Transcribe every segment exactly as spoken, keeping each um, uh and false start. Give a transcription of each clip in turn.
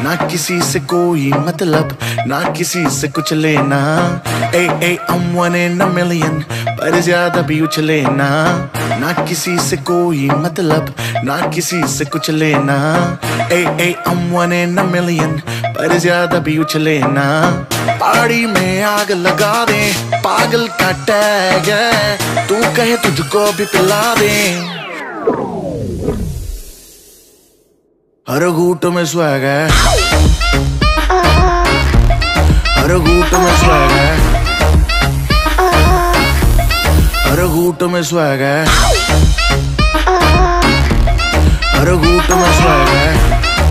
ना किसी से कोई मतलब, ना किसी से कुछ लेना। ए ए I'm one in a million, पर ज्यादा भी उछले ना। ना किसी से कोई मतलब, ना किसी से कुछ लेना। ए ए I'm one in a million, पर ज्यादा भी उछले ना। पहाड़ी में आग लगा दे, पागल का टैग है, तू कहे तुझको भी पिला दे। हर घूट में स्वैग है, हर घूट में स्वैग है, हर घूट में स्वैग है, हर घूट में स्वैग है।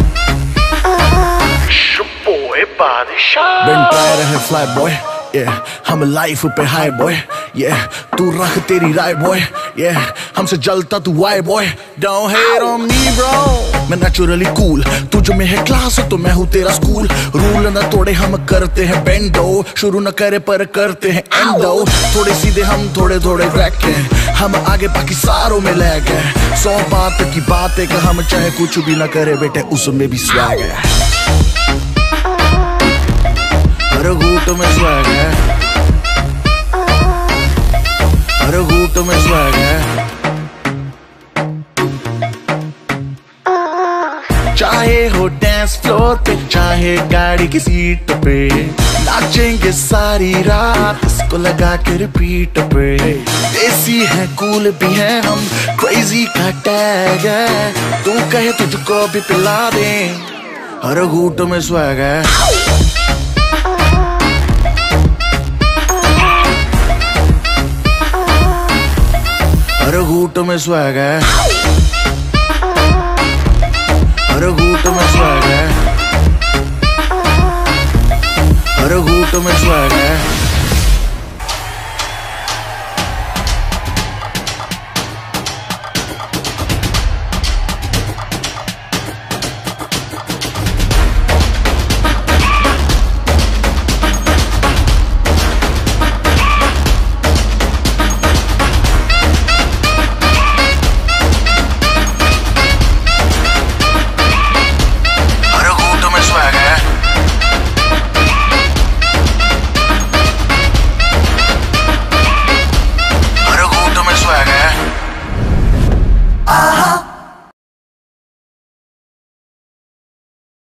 Been try रहे fly boy, yeah, हम लाइफ पे हाई boy, yeah, तू रख तेरी राय boy, yeah, हमसे जलता तू why boy, don't hate on me bro। मैं naturally cool, तुझ में है क्लास तो मैं हूँ तेरा स्कूल। रूल न तोड़े हम करते हैं बेंडो, शुरू न करे पर करते हैं एंडो। थोड़े सीधे हम थोड़े थोड़े क्रैक हैं, हम आगे बाकी सारों में लैग है। सौ बात की बात है कि हम चाहे कुछ भी न करे बेटे उसमें भी स्वैग है। हर घूट में स्वैग है, हर घूट में स्वैग है। चाहे हो डांस फ्लोर पे, चाहे गाड़ी की सीट पे, नाचेंगे सारी रात इसको लगा के रिपीट पे। देसी है कूल भी है हम, क्रेजी का टैग है, तू कहे तुझको भी पिला दे। हर घूट में स्वैग है, हर घूट में स्वैग है, हर घूट में स्वैग है, हर घूट में स्वैग है।